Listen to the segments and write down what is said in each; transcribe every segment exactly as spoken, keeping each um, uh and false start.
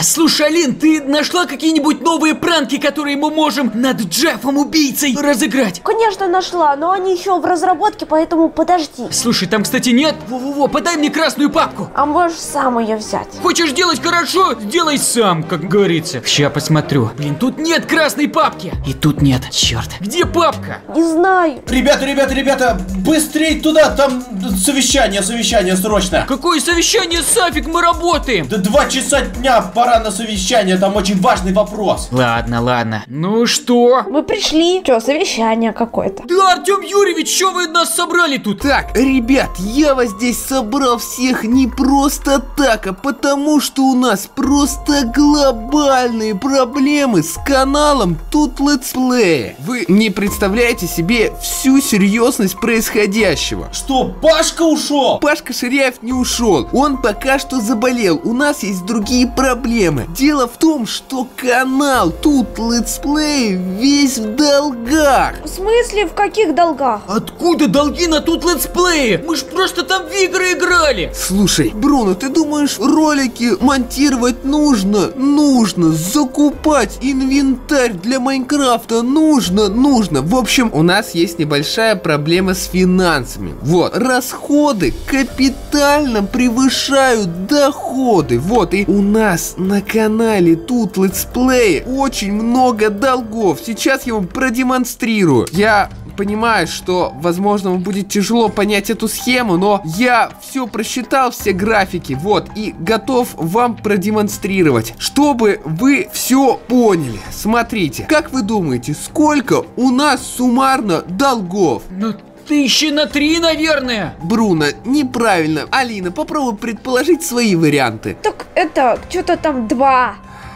Слушай, Алин, ты нашла какие-нибудь новые пранки, которые мы можем над Джеффом-убийцей разыграть? Конечно, нашла, но они еще в разработке, поэтому подожди. Слушай, там, кстати, нет. Во-во-во, подай мне красную папку. А можешь сам ее взять. Хочешь делать хорошо? Сделай сам, как говорится. Сейчас посмотрю. Блин, тут нет красной папки. И тут нет. Черт. Где папка? Не знаю. Ребята, ребята, ребята, быстрей туда, там совещание, совещание срочно. Какое совещание, Сафик, мы работаем. Да два часа дня, пора на совещание, там очень важный вопрос. Ладно, ладно. Ну что? Мы пришли. Че, совещание какое-то? Да, Артем Юрьевич, что вы нас собрали тут? Так, ребят, я вас здесь собрал всех не просто так, а потому что у нас просто глобальные проблемы с каналом Тут Летсплея. Вы не представляете себе всю серьезность происходящего. Что, Пашка ушел? Пашка Ширяев не ушел, он пока что заболел, у нас есть другие проблемы. Дело в том, что канал Тут Летсплей весь в долгах. В смысле, в каких долгах? Откуда долги на Тут Летсплее? Мы ж просто там в игры играли. Слушай, Бруно, ты думаешь, ролики монтировать нужно? Нужно. Закупать инвентарь для Майнкрафта нужно? Нужно. В общем, у нас есть небольшая проблема с финансами. Вот, расходы капитально превышают доходы. Вот, и у нас на канале Тут Летсплей очень много долгов. Сейчас я вам продемонстрирую. Я понимаю, что, возможно, вам будет тяжело понять эту схему, но я все просчитал, все графики, вот, и готов вам продемонстрировать, чтобы вы все поняли. Смотрите, как вы думаете, сколько у нас суммарно долгов? Ну, тысячи на три, наверное. Бруно, неправильно. Алина, попробуй предположить свои варианты. Так это, что-то там два.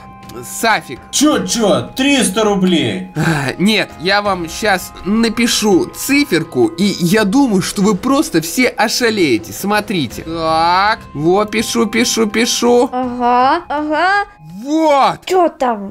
Сафик. Чё, чё, триста рублей. А, нет, я вам сейчас напишу циферку, и я думаю, что вы просто все ошалеете. Смотрите. Так, вот, пишу, пишу, пишу. Ага, ага. Вот. Что там?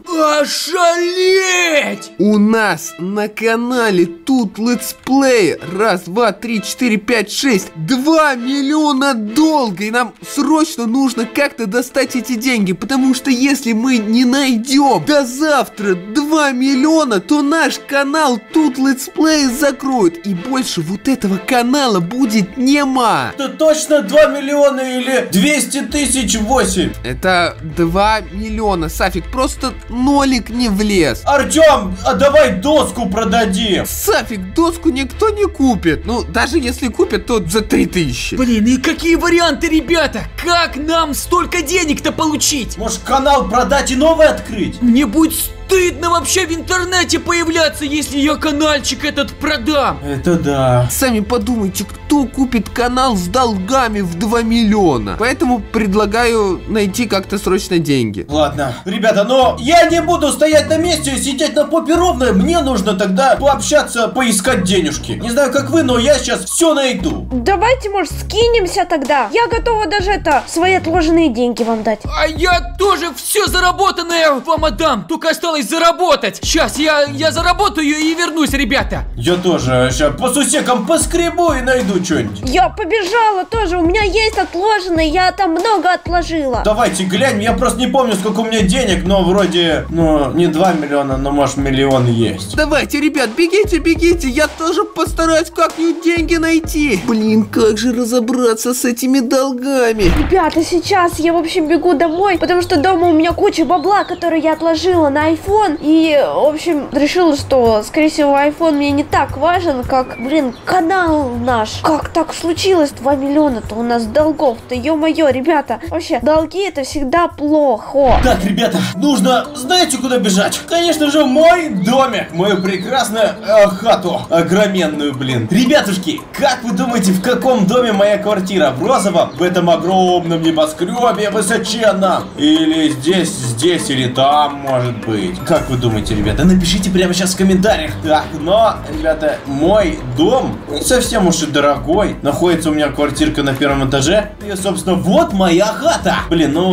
Ошалеть! У нас на канале Тут Летсплей раз, два, три, четыре, пять, шесть, два миллиона долга, и нам срочно нужно как-то достать эти деньги, потому что если мы не найдем до завтра два миллиона, то наш канал Тут Летсплей закроют, и больше вот этого канала будет нема. Это точно два миллиона или двести тысяч восемь? Это два миллиона. Сафик, просто нолик не влез. Артем, а давай доску продадим. Сафик, доску никто не купит. Ну, даже если купят, то за три тысячи. Блин, и какие варианты, ребята? Как нам столько денег-то получить? Может, канал продать и новый открыть? Мне будет стыдно вообще в интернете появляться, если я каналчик этот продам. Это да. Сами подумайте, кто купит канал с долгами в два миллиона. Поэтому предлагаю найти как-то срочно деньги. Ладно, ребята, но я не буду стоять на месте и сидеть на попе ровно. Мне нужно тогда пообщаться, поискать денежки. Не знаю, как вы, но я сейчас все найду. Давайте, может, скинемся тогда. Я готова даже это, свои отложенные деньги вам дать. А я тоже все заработанное вам отдам. Только осталось заработать. Сейчас я, я заработаю и вернусь, ребята. Я тоже сейчас по сусекам поскребу и найду что-нибудь. Я побежала тоже, у меня есть отложенные, я там много отложила. Давайте глянем, я просто не помню, сколько у меня денег, но вроде, ну, не два миллиона, но может миллион есть. Давайте, ребят, бегите, бегите, я тоже постараюсь как-нибудь деньги найти. Блин, как же разобраться с этими долгами? Ребята, сейчас я, в общем, бегу домой, потому что дома у меня куча бабла, которую я отложила на iPhone. И, в общем, решила, что, скорее всего, iPhone мне не так важен, как, блин, канал наш. Как так случилось? два миллиона-то у нас долгов-то, ё-моё, ребята. Вообще, долги это всегда плохо. Так, ребята, нужно, знаете, куда бежать? Конечно же, в мой домик, мою прекрасную э, хату, огроменную, блин. Ребятушки, как вы думаете, в каком доме моя квартира? В розовом? В этом огромном небоскребе, высоченном? Или здесь, здесь, или там, может быть? Как вы думаете, ребята? Напишите прямо сейчас в комментариях. Так, но, ребята, мой дом не совсем уж и дорогой. Находится у меня квартирка на первом этаже. И, собственно, вот моя хата. Блин, ну,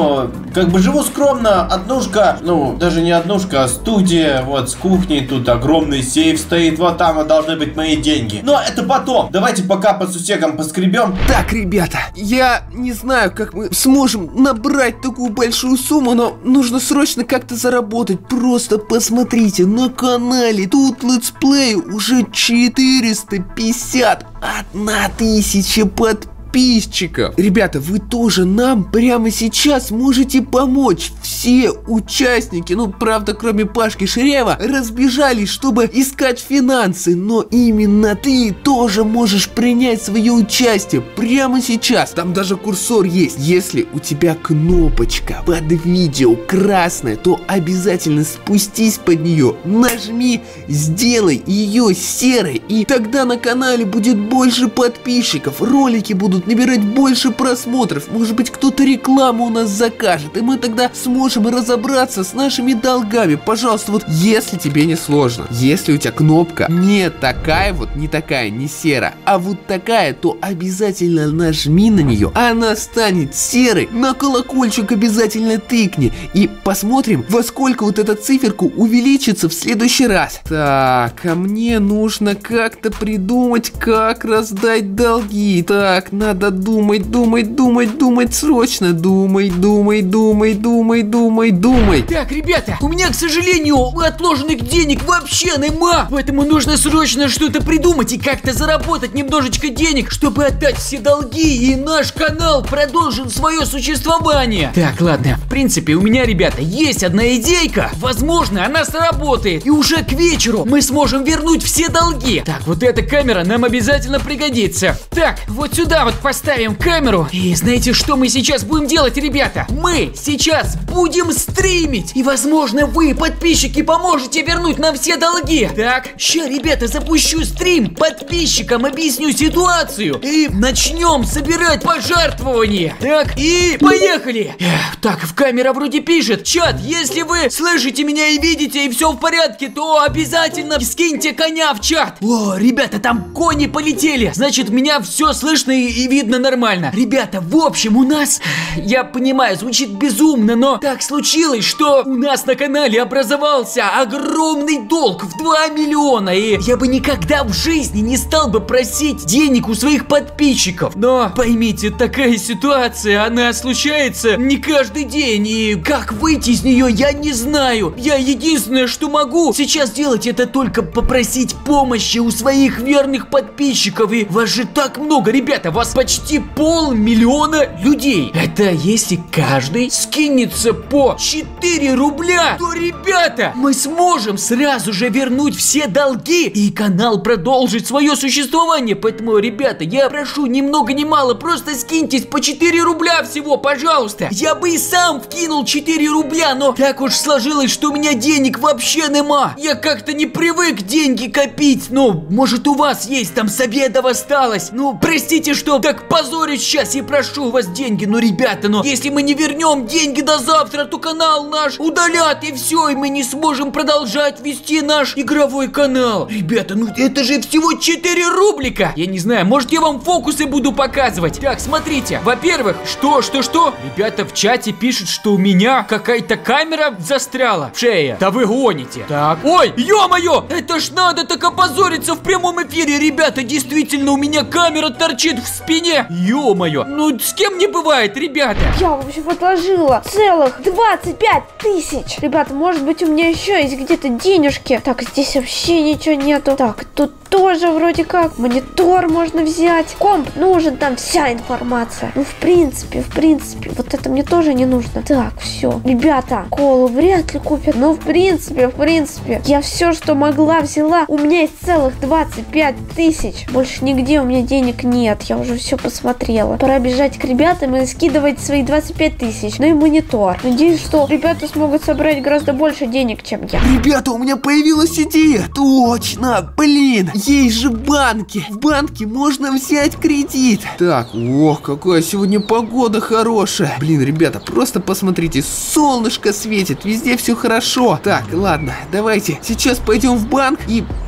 как бы живу скромно, однушка, ну, даже не однушка, а студия, вот, с кухней, тут огромный сейф стоит, вот там вот должны быть мои деньги. Но это потом, давайте пока по сусекам поскребем. Так, ребята, я не знаю, как мы сможем набрать такую большую сумму, но нужно срочно как-то заработать. Просто посмотрите, на канале тут летсплей уже четыреста пятьдесят одна тысяча подписчиков. подписчиков. Ребята, вы тоже нам прямо сейчас можете помочь. Все участники, ну, правда, кроме Пашки Ширяева, разбежались, чтобы искать финансы. Но именно ты тоже можешь принять свое участие прямо сейчас. Там даже курсор есть. Если у тебя кнопочка под видео красная, то обязательно спустись под нее, нажми, сделай ее серой, и тогда на канале будет больше подписчиков, ролики будут набирать больше просмотров, может быть, кто-то рекламу у нас закажет, и мы тогда сможем разобраться с нашими долгами. Пожалуйста, вот если тебе не сложно, если у тебя кнопка не такая вот, не такая, не серая, а вот такая, то обязательно нажми на нее, она станет серой, на колокольчик обязательно тыкни, и посмотрим, во сколько вот эта циферка увеличится в следующий раз. Так, а мне нужно как-то придумать, как раздать долги. Так, надо Надо думать, думать, думать, думать срочно. Думай, думай, думай, думай, думай, думай. Так, ребята, у меня, к сожалению, отложенных денег вообще нема. Поэтому нужно срочно что-то придумать и как-то заработать немножечко денег, чтобы отдать все долги, и наш канал продолжил свое существование. Так, ладно, в принципе, у меня, ребята, есть одна идейка. Возможно, она сработает, и уже к вечеру мы сможем вернуть все долги. Так, вот эта камера нам обязательно пригодится. Так, вот сюда вот поставим камеру. И знаете, что мы сейчас будем делать, ребята? Мы сейчас будем стримить. И, возможно, вы, подписчики, поможете вернуть нам все долги. Так, ща, ребята, запущу стрим. Подписчикам объясню ситуацию. И начнем собирать пожертвования. Так, и поехали. Эх, так, в камера вроде пишет: чат, если вы слышите меня и видите, и все в порядке, то обязательно скиньте коня в чат. О, ребята, там кони полетели. Значит, меня все слышно и, и видно нормально. Ребята, в общем, у нас, я понимаю, звучит безумно, но так случилось, что у нас на канале образовался огромный долг в два миллиона. И я бы никогда в жизни не стал бы просить денег у своих подписчиков. Но поймите, такая ситуация, она случается не каждый день. И как выйти из нее, я не знаю. Я единственное, что могу сейчас делать, это только попросить помощи у своих верных подписчиков. И вас же так много, ребята, вас почти полмиллиона людей. Это если каждый скинется по четыре рубля, то, ребята, мы сможем сразу же вернуть все долги, и канал продолжит свое существование. Поэтому, ребята, я прошу ни много ни мало, просто скиньтесь по четыре рубля всего, пожалуйста. Я бы и сам вкинул четыре рубля, но так уж сложилось, что у меня денег вообще нема. Я как-то не привык деньги копить. Ну, может, у вас есть, там с обедов осталось. Ну, простите, что так позорюсь сейчас и прошу у вас деньги. Но, ребята, но если мы не вернем деньги до завтра, то канал наш удалят, и все, и мы не сможем продолжать вести наш игровой канал. Ребята, ну это же всего четыре рублика. Я не знаю, может, я вам фокусы буду показывать. Так, смотрите. Во-первых, что, что, что? Ребята в чате пишут, что у меня какая-то камера застряла в шее. Да вы гоните. Так, ой, ё-моё, это ж надо так опозориться в прямом эфире, ребята. Действительно, у меня камера торчит в спине. Ё-моё, ну с кем не бывает, ребята. Я, в общем, отложила целых двадцать пять тысяч. Ребята, может быть, у меня еще есть где-то денежки. Так, здесь вообще ничего нету. Так, тут тоже вроде как монитор можно взять. Комп нужен, там вся информация. Ну, в принципе, в принципе, вот это мне тоже не нужно. Так, все. Ребята, колу вряд ли купят. Но, в принципе, в принципе, я все, что могла, взяла. У меня есть целых двадцать пять тысяч. Больше нигде у меня денег нет. Я уже все посмотрела. Пора бежать к ребятам и скидывать свои двадцать пять тысяч. Ну и монитор. Надеюсь, что ребята смогут собрать гораздо больше денег, чем я. Ребята, у меня появилась идея. Точно, блин. Есть же банки. В банке можно взять кредит. Так, ох, какая сегодня погода хорошая. Блин, ребята, просто посмотрите. Солнышко светит, везде все хорошо. Так, ладно, давайте сейчас пойдем в банк и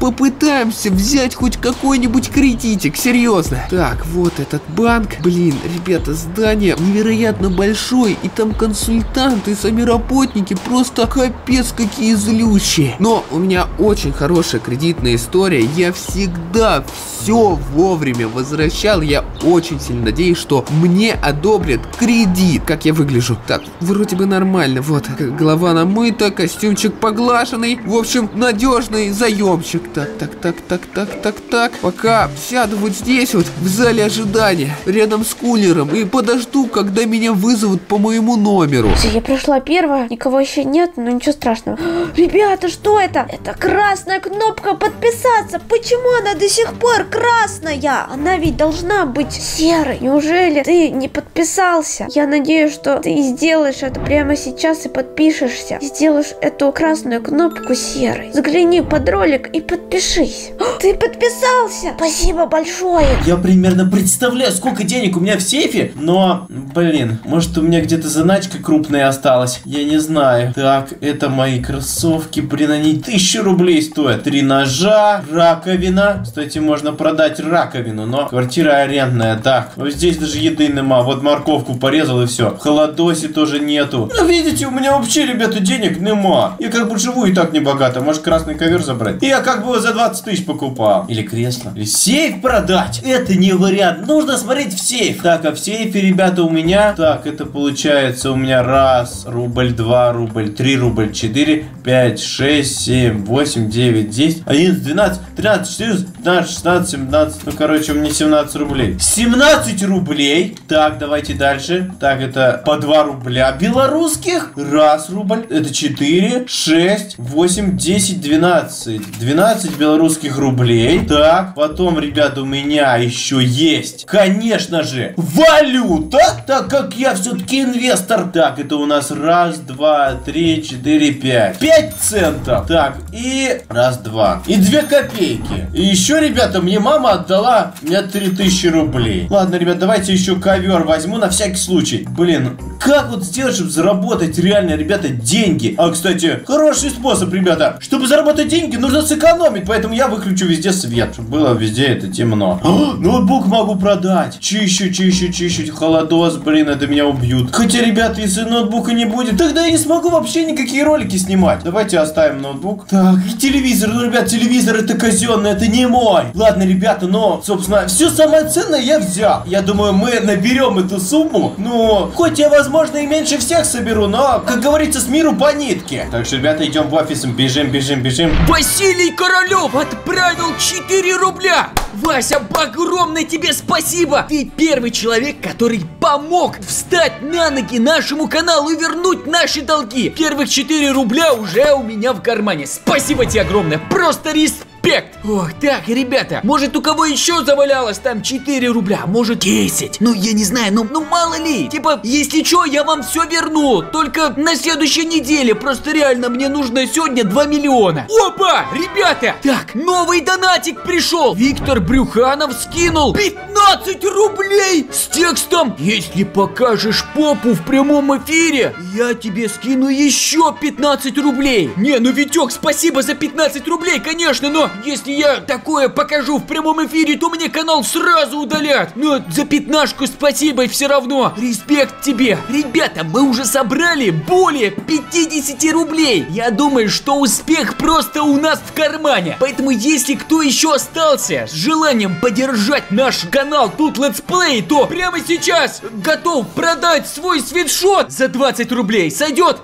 попытаемся взять хоть какой-нибудь кредитик, серьезно. Так, вот этот банк. Блин, ребята, здание невероятно большое, и там консультанты и сами работники просто капец какие злющие. Но у меня очень хорошая кредитная история, я всегда все вовремя возвращал, я очень сильно надеюсь, что мне одобрят кредит. Как я выгляжу? Так, вроде бы нормально, вот, голова намыта, костюмчик поглаженный, в общем, надежный заемщик. Так, так, так, так, так, так, так, пока сяду вот здесь вот, в зале ожидания, рядом с кулером, и подожду, когда меня вызовут по моему номеру. Все, я прошла первая, никого еще нет, но ничего страшного. Ребята, что это? Это красная кнопка подписаться. Почему она до сих пор красная? Она ведь должна быть серой. Неужели ты не подписался? Я надеюсь, что ты сделаешь это прямо сейчас и подпишешься. И сделаешь эту красную кнопку серой. Загляни под ролик и подпишись. О, ты подписался? Спасибо большое. Я примерно представляю, сколько денег у меня в сейфе, но, блин, может у меня где-то заначка крупная осталась. Я не знаю. Так, это мои кроссовки, блин, они тысячу рублей стоят. Три ножа, раковина. Кстати, можно продать раковину, но квартира арендная. Так, вот здесь даже еды нема. Вот морковку порезал и все. В холодосе тоже нету. Ну, видите, у меня вообще, ребята, денег нема. Я как бы живу и так небогато. Может, красный ковер забрать? Я как бы его за двадцать тысяч покупал. Или кресло. Или сейф продать. Это не вариант. Нужно смотреть в сейф. Так, а в сейфе, ребята, у меня... Так, это получается у меня раз рубль, два рубль, три рубль, четыре, пять, шесть, семь, восемь, девять, десять, одиннадцать, двенадцать, тринадцать, четырнадцать, пятнадцать, шестнадцать, семнадцать. Ну, короче, у меня семнадцать рублей. семнадцать рублей. Так, давайте дальше. Так, это по два рубля белорусских. Раз рубль. Это четыре, шесть, восемь, десять, двенадцать. двенадцать белорусских рублей. Так, потом, ребята, у меня еще есть, конечно же, валюта, так как я все-таки инвестор. Так, это у нас раз, два, три, четыре, пять. Пять центов. Так, и раз, два. И две копейки. И еще, ребята, мне мама отдала мне три тысячи рублей. Ладно, ребят, давайте еще ковер возьму на всякий случай. Блин, как вот сделать, чтобы заработать реально, ребята, деньги? А, кстати, хороший способ, ребята. Чтобы заработать деньги, нужно сэкономить. Поэтому я выключу везде свет, чтобы было везде это темно. О, ноутбук могу продать. Чищу, чищу, чищу. Холодос, блин, это меня убьют. Хотя, ребята, если ноутбука не будет, тогда я не смогу вообще никакие ролики снимать. Давайте оставим ноутбук. Так, и телевизор. Ну, ребят, телевизор это казенный, это не мой. Ладно, ребята, но, собственно, все самое ценное я взял. Я думаю, мы наберем эту сумму. Ну, хоть я, возможно, и меньше всех соберу, но, как говорится, с миру по нитке. Так что, ребята, идем в офис, бежим, бежим, бежим. Василий Королев отправил четыре рубля. Вася, огромное тебе спасибо. Ты первый человек, который помог встать на ноги нашему каналу и вернуть наши долги. Первых четыре рубля уже у меня в кармане. Спасибо тебе огромное, просто респект. Ох, так, ребята, может у кого еще завалялось там четыре рубля, может десять. Ну, я не знаю, ну, ну мало ли. Типа, если что, я вам все верну. Только на следующей неделе. Просто реально мне нужно сегодня два миллиона. Опа, ребята. Так, новый донатик пришел. Виктор Брюханов скинул пятнадцать рублей с текстом: если покажешь попу в прямом эфире, я тебе скину еще пятнадцать рублей. Не, ну Витек, спасибо за пятнадцать рублей, конечно, но если я такое покажу в прямом эфире, то мне канал сразу удалят. Но за пятнашку спасибо и все равно. Респект тебе. Ребята, мы уже собрали более пятидесяти рублей. Я думаю, что успех просто у нас в кармане. Поэтому если кто еще остался с желанием поддержать наш канал тут летсплей, то прямо сейчас готов продать свой свитшот за двадцать рублей. Сойдет?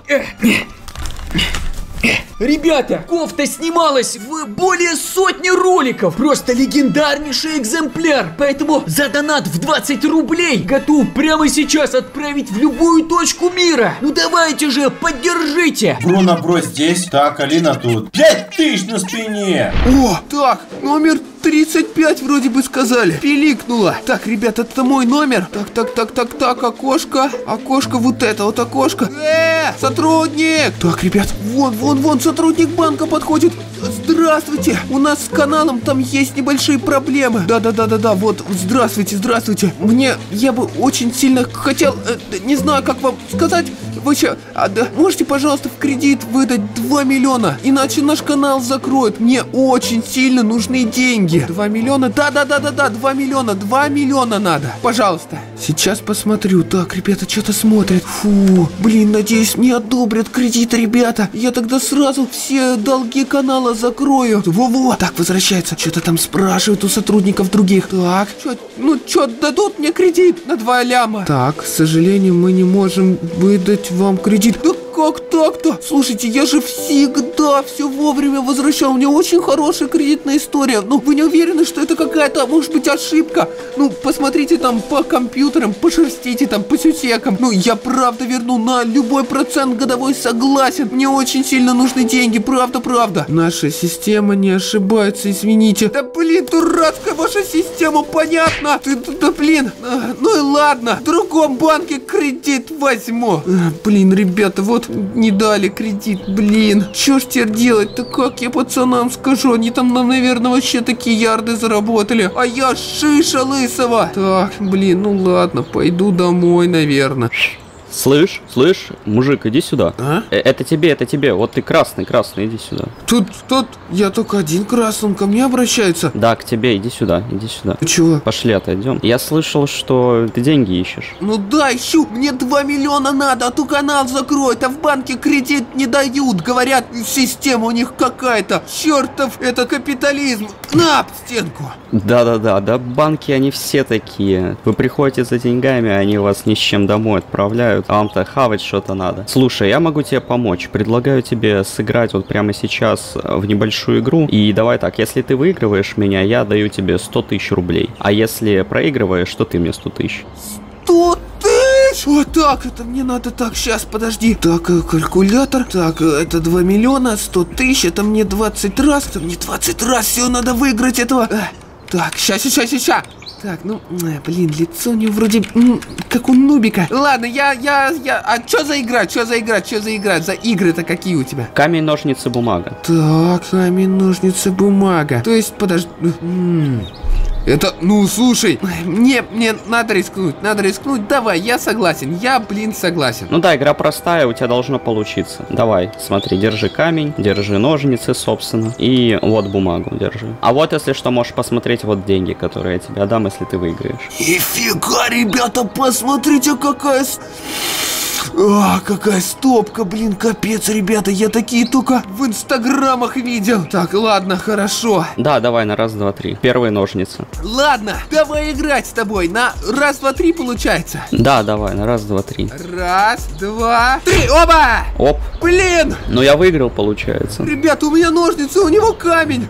Ребята, кофта снималась в более сотни роликов. Просто легендарнейший экземпляр. Поэтому за донат в двадцать рублей готов прямо сейчас отправить в любую точку мира. Ну давайте же, поддержите. Бруно, бро, здесь. Так, Алина тут. Пять тысяч на спине. О, так, номер тридцать пять вроде бы сказали. Пиликнуло. Так, ребята, это мой номер. Так, так, так, так, так, окошко. Окошко, вот это вот окошко. Э, сотрудник. Так, ребят, вон, вон, вон, сотрудник банка подходит. Здравствуйте. У нас с каналом там есть небольшие проблемы. Да-да-да-да-да, вот, здравствуйте, здравствуйте. Мне, я бы очень сильно хотел, э, не знаю, как вам сказать, вы че, а, да, можете, пожалуйста, в кредит выдать два миллиона, иначе наш канал закроют. Мне очень сильно нужны деньги. два миллиона, да-да-да-да-да, два миллиона, два миллиона надо. Пожалуйста. Сейчас посмотрю. Так, ребята, что-то смотрят. Фу, блин, надеюсь, мне одобрят кредит, ребята. Я тогда сразу все долги канала закрою. Во-во, так, возвращается. Что-то там спрашивают у сотрудников других. Так, чё, ну чё, дадут мне кредит на два ляма? Так, к сожалению, мы не можем выдать вам кредит. Да как так-то? Слушайте, я же всегда все вовремя возвращал. У меня очень хорошая кредитная история. Ну, вы не уверены, что это какая-то, может быть, ошибка? Ну, посмотрите там по компьютерам, пошерстите там по сусекам. Ну, я правда верну на любой процент годовой, согласен. Мне очень сильно нужны деньги, правда-правда. Наша система не ошибается, извините. Да, блин, дурацкая ваша система, понятно. Ты, да, блин, а, ну и ладно. В другом банке кредит возьму. А, блин, ребята, вот не дали кредит, блин. Чё ж теперь делать-то, как я пацанам скажу? Они там, наверное, вообще такие ярды заработали. А я шиша лысого. Так, блин, ну ладно, пойду домой, наверное. Слышь, слышь, мужик, иди сюда. А? Э, это тебе, это тебе. Вот ты красный, красный, иди сюда. Тут, тут, я только один красным, ко мне обращается. Да, к тебе, иди сюда, иди сюда. Чего? Пошли, отойдем. Я слышал, что ты деньги ищешь. Ну да, ищу. Мне два миллиона надо, а то канал закроют, а в банке кредит не дают. Говорят, система у них какая-то. Чертов, это капитализм. На, об стенку. Да-да-да, да, банки, они все такие. Вы приходите за деньгами, они вас ни с чем домой отправляют. А вам-то хавать что-то надо. Слушай, я могу тебе помочь. Предлагаю тебе сыграть вот прямо сейчас в небольшую игру. И давай так, если ты выигрываешь меня, я даю тебе сто тысяч рублей. А если проигрываешь, то ты мне сто тысяч. сто тысяч? Вот так, это мне надо так, сейчас, подожди. Так, калькулятор. Так, это два миллиона, сто тысяч, это мне двадцать раз. Это мне двадцать раз, все, надо выиграть этого. Так, сейчас, сейчас, сейчас. Так, ну, блин, лицо у него вроде как у нубика. Ладно, я, я, я, а что за игра, что за игра, что за игра, за игры-то какие у тебя? Камень, ножницы, бумага. Так, камень, ножницы, бумага. То есть, подожди, это, ну, слушай, мне, мне надо рискнуть, надо рискнуть, давай, я согласен, я, блин, согласен. Ну да, игра простая, у тебя должно получиться. Давай, смотри, держи камень, держи ножницы, собственно, и вот бумагу держи. А вот, если что, можешь посмотреть вот деньги, которые я тебе отдам, если ты выиграешь. Нифига, ребята, посмотрите, какая... А, какая стопка, блин, капец, ребята, я такие только в инстаграмах видел. Так, ладно, хорошо. Да, давай на раз, два, три. Первые ножницы. Ладно, давай играть с тобой. На раз, два, три получается. Да, давай, на раз, два, три. Раз, два, три, оба! Оп. Блин! Ну я выиграл, получается. Ребята, у меня ножницы, у него камень.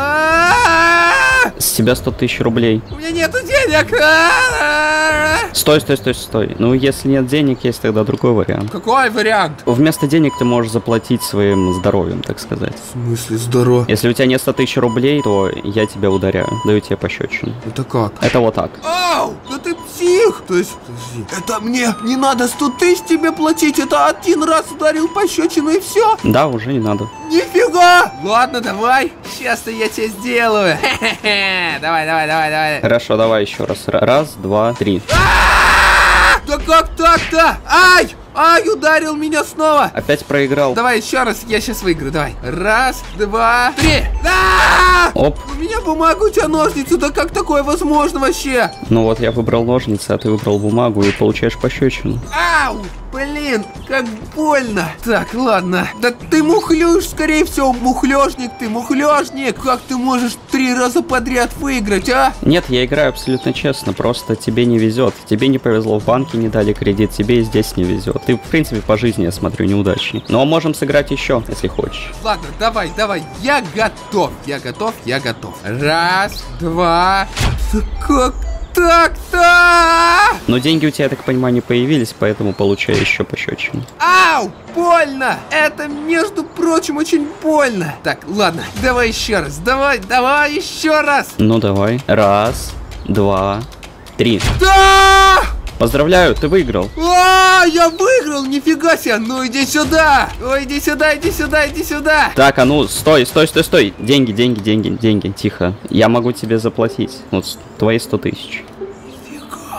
С тебя сто тысяч рублей. У меня нету денег. Стой, стой, стой, стой. Ну, если нет денег, есть тогда другой вариант. Какой вариант? Вместо денег ты можешь заплатить своим здоровьем, так сказать. В смысле здорово? Если у тебя нет ста тысяч рублей, то я тебя ударяю. Даю тебе пощечину. Это как? Это вот так. Ау! Да ты псих! То есть, подожди, это мне не надо сто тысяч тебе платить, это один раз ударил пощечину и все? Да, уже не надо. Нифига! Ладно, давай. Сейчас-то я тебе сделаю. Давай, давай, давай, давай. Хорошо, давай еще раз. Раз, два, три. Да как так-то? Ай! Ай, ударил меня снова. Опять проиграл. Давай еще раз, я сейчас выиграю, давай. Раз, два, три. Да! Оп. У меня бумага, у тебя ножницы, да как такое возможно вообще? Ну вот я выбрал ножницы, а ты выбрал бумагу и получаешь пощечину. Ау! Блин, как больно. Так, ладно. Да ты мухлёж, скорее всего, мухлёжник ты, мухлёжник. Как ты можешь три раза подряд выиграть, а? Нет, я играю абсолютно честно, просто тебе не везет. Тебе не повезло, в банке не дали кредит, тебе и здесь не везет. Ты, в принципе, по жизни, я смотрю, неудачник. Но можем сыграть еще, если хочешь. Ладно, давай, давай, я готов, я готов, я готов. Раз, два, да как так-то? Но деньги у тебя, я так понимаю, не появились, поэтому получаю еще пощечину. Ау, больно! Это, между прочим, очень больно. Так, ладно, давай еще раз, давай, давай еще раз. Ну давай. Раз, два, три. Да! Поздравляю, ты выиграл. А, я выиграл, нифига себе. Ну иди сюда. Ой, иди сюда, иди сюда, иди сюда. Так, а ну, стой, стой, стой, стой. Деньги, деньги, деньги, деньги, тихо. Я могу тебе заплатить. Вот твои сто тысяч. Нифига.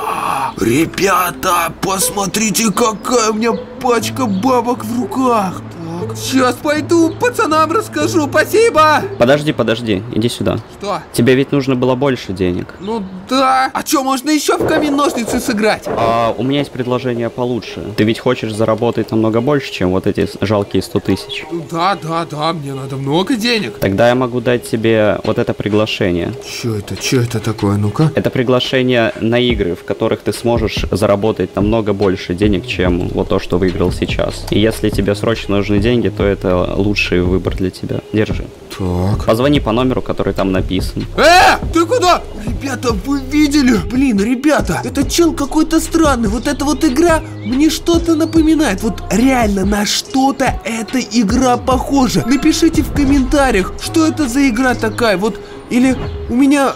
Ребята, посмотрите, какая у меня пачка бабок в руках. Так, сейчас пойду пацанам расскажу, спасибо. Подожди, подожди, иди сюда. Что? Тебе ведь нужно было больше денег. Ну да. А что, можно еще в камень-ножницы сыграть? А у меня есть предложение получше. Ты ведь хочешь заработать намного больше, чем вот эти жалкие сто тысяч. Ну да, да, да, мне надо много денег. Тогда я могу дать тебе вот это приглашение. Че это, че это такое, ну-ка? Это приглашение на игры, в которых ты сможешь заработать намного больше денег, чем вот то, что выиграл сейчас. И если тебе срочно нужны деньги, то это лучший выбор для тебя. Держи. Так. Позвони по номеру, который там написан. Э, ты куда? Ребята, вы видели? Блин, ребята, этот чел какой-то странный. Вот эта вот игра мне что-то напоминает. Вот реально на что-то эта игра похожа. Напишите в комментариях, что это за игра такая. Вот, или у меня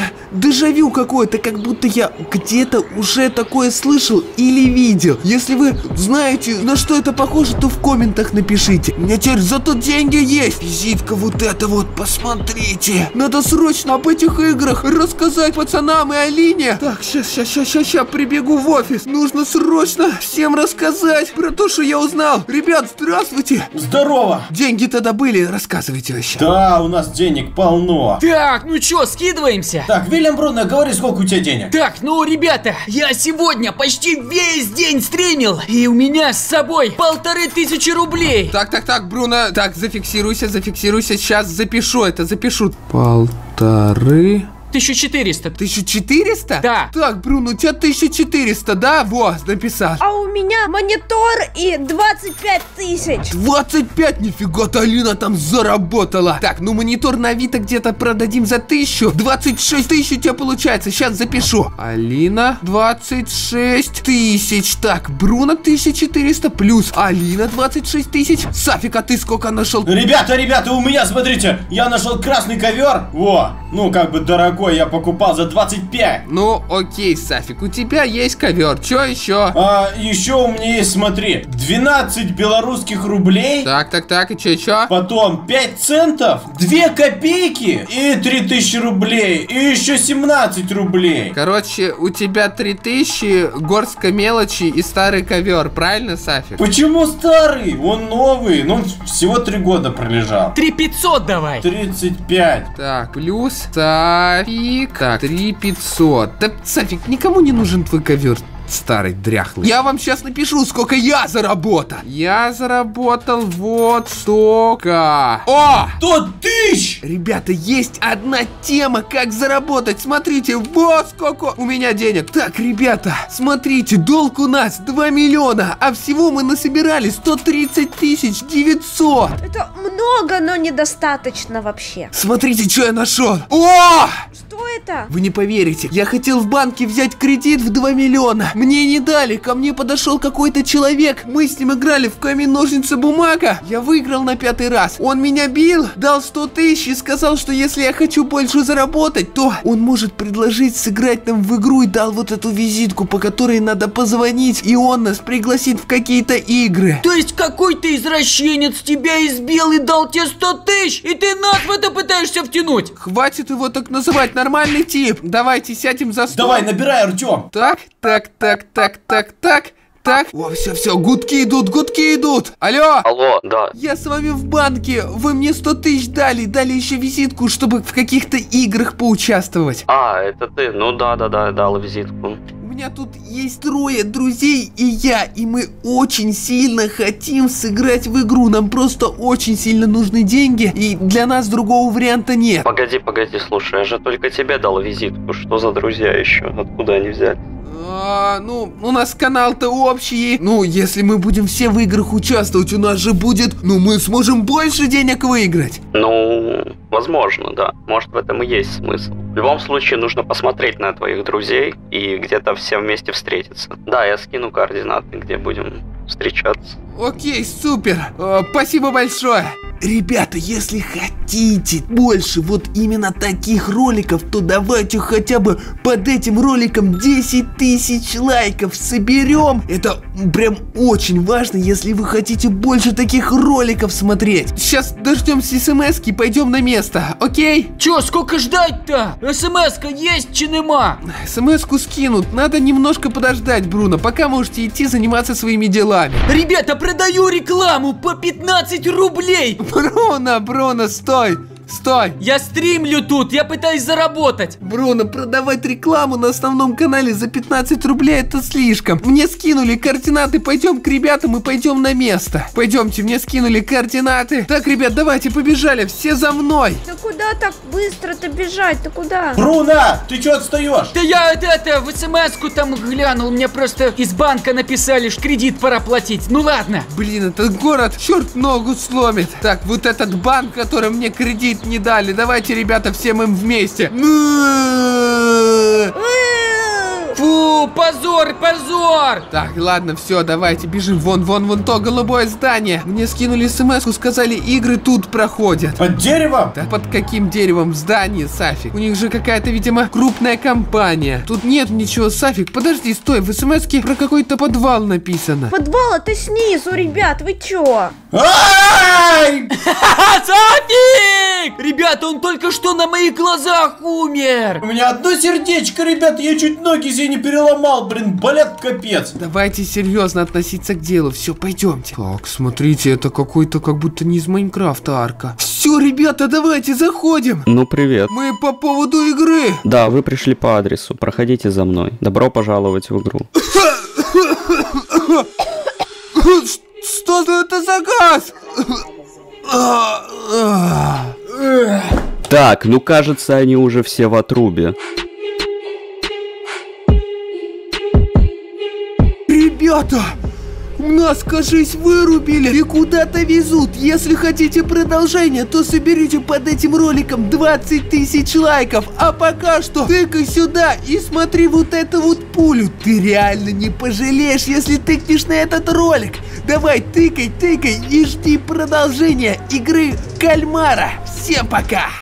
дежавю какое-то, как будто я где-то уже такое слышал или видел. Если вы знаете, на что это похоже, то в комментах напишите. У меня теперь зато деньги есть. Визитка вот эта вот, посмотрите. Надо срочно об этих играх рассказать пацанам и Алине. Так, сейчас, сейчас, сейчас, сейчас, сейчас прибегу в офис. Нужно срочно всем рассказать про то, что я узнал. Ребят, здравствуйте. Здорово. Деньги тогда были, рассказывайте вообще. Да, у нас денег полно. Так, ну чё, скидываемся? Так, Вильям Бруно, говори, сколько у тебя денег? Так, ну, ребята, я сегодня почти весь день стримил, и у меня с собой полторы тысячи рублей. Так, так, так, Бруно, так, зафиксируйся, зафиксируйся, сейчас запишу это, запишу. Полторы... тысяча четыреста. тысяча четыреста? Да. Так, Бруно, у тебя тысяча четыреста, да? Вот, написал. А у меня монитор и двадцать пять тысяч. двадцать пять, нифига-то Алина там заработала. Так, ну монитор на Авито где-то продадим за тысячу. двадцать шесть тысяч у тебя получается, сейчас запишу. Алина, двадцать шесть тысяч. Так, Бруно тысяча четыреста плюс Алина двадцать шесть тысяч. Сафик, а ты сколько нашел? Ребята, ребята, у меня, смотрите, я нашел красный ковер. Во, ну как бы дорогой, я покупал за двадцать пять. Ну, окей, Сафик, у тебя есть ковер, что еще? А еще у меня есть, смотри, двенадцать белорусских рублей. Так, так, так, и что еще? Потом пять центов, две копейки и три тысячи рублей. И еще семнадцать рублей. Короче, у тебя три тысячи, горстка мелочи и старый ковер, правильно, Сафик? Почему старый? Он новый, ну всего три года пролежал. три пятьсот давай. тридцать пять. Так, плюс Сафик. Так, три пятьсот. Да, Сафик, никому не нужен твой ковер. Старый, дряхлый. Я вам сейчас напишу, сколько я заработал. Я заработал вот столько. О! сто тысяч! Ребята, есть одна тема, как заработать. Смотрите, вот сколько у меня денег. Так, ребята, смотрите, долг у нас два миллиона, а всего мы насобирали сто тридцать тысяч девятьсот. Это много, но недостаточно вообще. Смотрите, что я нашел. О! Что это? Вы не поверите, я хотел в банке взять кредит в два миллиона. Мне не дали, ко мне подошел какой-то человек. Мы с ним играли в камень-ножницы-бумага. Я выиграл на пятый раз. Он меня бил, дал сто тысяч и сказал, что если я хочу больше заработать, то он может предложить сыграть нам в игру, и дал вот эту визитку, по которой надо позвонить, и он нас пригласит в какие-то игры. То есть какой-то извращенец тебя избил и дал тебе сто тысяч, и ты нас в это пытаешься втянуть? Хватит его так называть, нормальный тип. Давайте сядем за стол. Давай, набирай, Артем. Так, так, так, так, так, так, так. О, все, все, гудки идут, гудки идут. Алло. Алло, да. Я с вами в банке. Вы мне сто тысяч дали. Дали еще визитку, чтобы в каких-то играх поучаствовать. А, это ты? Ну да, да, да, дал визитку. У меня тут есть трое друзей и я, и мы очень сильно хотим сыграть в игру. Нам просто очень сильно нужны деньги, и для нас другого варианта нет. Погоди, погоди, слушай, я же только тебе дал визитку. Что за друзья еще? Откуда они взяли? А, ну, у нас канал-то общий. Ну, если мы будем все в играх участвовать, у нас же будет, ну, мы сможем больше денег выиграть. Ну, возможно, да. Может, в этом и есть смысл. В любом случае, нужно посмотреть на твоих друзей и где-то все вместе встретиться. Да, я скину координаты, где будем встречаться. Окей, супер. А, спасибо большое. Ребята, если хотите больше вот именно таких роликов, то давайте хотя бы под этим роликом десять тысяч лайков соберем. Это прям очень важно, если вы хотите больше таких роликов смотреть. Сейчас дождемся смс-ки, пойдем на место, окей? Чё, сколько ждать-то? СМС-ка есть, чи нема? СМС-ку скинут, надо немножко подождать, Бруно, пока можете идти заниматься своими делами. Ребята, продаю рекламу по пятнадцать рублей. Бруно, Бруно, стой! Стой! Я стримлю тут, я пытаюсь заработать. Бруно, продавать рекламу на основном канале за пятнадцать рублей это слишком. Мне скинули координаты, пойдем к ребятам и пойдем на место. Пойдемте, мне скинули координаты. Так, ребят, давайте, побежали, все за мной. Да куда так быстро-то бежать? Ты куда? Бруно, ты чё отстаешь? Да я это, это в смс-ку там глянул, мне просто из банка написали, что кредит пора платить. Ну ладно. Блин, этот город черт ногу сломит. Так, вот этот банк, который мне кредит не дали. Давайте, ребята, всем им вместе. Фу, позор, позор! Так, ладно, все, давайте бежим. Вон, вон, вон то голубое здание. Мне скинули смс-ку, сказали, игры тут проходят. Под деревом? Да под каким деревом? В здании, Сафик. У них же какая-то, видимо, крупная компания. Тут нет ничего, Сафик. Подожди, стой, в смс-ке про какой-то подвал написано. Подвал это снизу, ребят, вы чё? Ай! Сафик! Ребята, он только что на моих глазах умер! У меня одно сердечко, ребята, я чуть ноги себе не переломал, блин, болят капец. Давайте серьезно относиться к делу, все, пойдемте. Так, смотрите, это какой-то как будто не из Майнкрафта арка. Все, ребята, давайте заходим. Ну, привет. Мы по поводу игры. Да, вы пришли по адресу, проходите за мной. Добро пожаловать в игру. Что это за газ? Так, ну кажется, они уже все в отрубе. Ребята, нас, кажись, вырубили и куда-то везут. Если хотите продолжение, то соберите под этим роликом двадцать тысяч лайков. А пока что тыкай сюда и смотри вот эту вот пулю. Ты реально не пожалеешь, если тыкнешь на этот ролик. Давай, тыкай, тыкай и жди продолжения игры Кальмара. Всем пока!